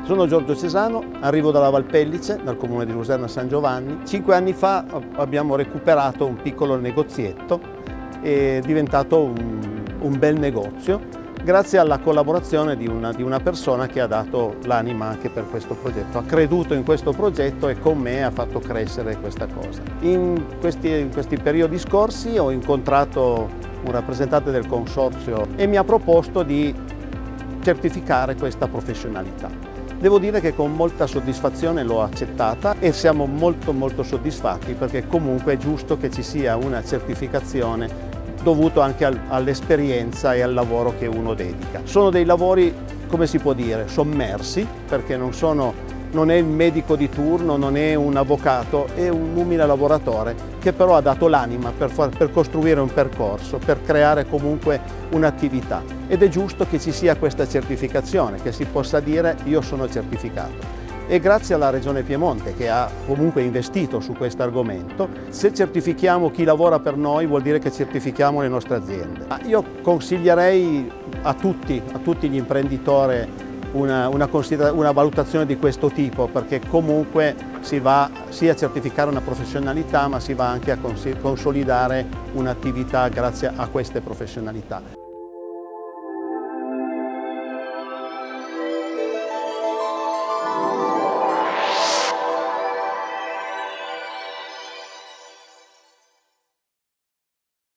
Sono Giorgio Cesano, arrivo dalla Valpellice, dal comune di Luserna San Giovanni. 5 anni fa abbiamo recuperato un piccolo negozietto, è diventato un bel negozio, grazie alla collaborazione di una persona che ha dato l'anima anche per questo progetto, ha creduto in questo progetto e con me ha fatto crescere questa cosa. In questi periodi scorsi ho incontrato un rappresentante del consorzio e mi ha proposto di certificare questa professionalità. Devo dire che con molta soddisfazione l'ho accettata e siamo molto soddisfatti, perché comunque è giusto che ci sia una certificazione dovuto anche all'esperienza e al lavoro che uno dedica. Sono dei lavori, come si può dire, sommersi, perché non è il medico di turno, non è un avvocato, è un umile lavoratore che però ha dato l'anima per costruire un percorso, per creare comunque un'attività. Ed è giusto che ci sia questa certificazione, che si possa dire io sono certificato. E grazie alla Regione Piemonte, che ha comunque investito su questo argomento, se certifichiamo chi lavora per noi vuol dire che certifichiamo le nostre aziende. Io consiglierei a tutti gli imprenditori una valutazione di questo tipo, perché comunque si va sia a certificare una professionalità, ma si va anche a consolidare un'attività grazie a queste professionalità.